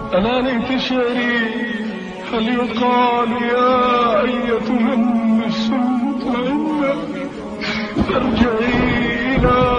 ألا ليت شعري هل يقال يا أيتها النفس المطمئنة ارجعي إلى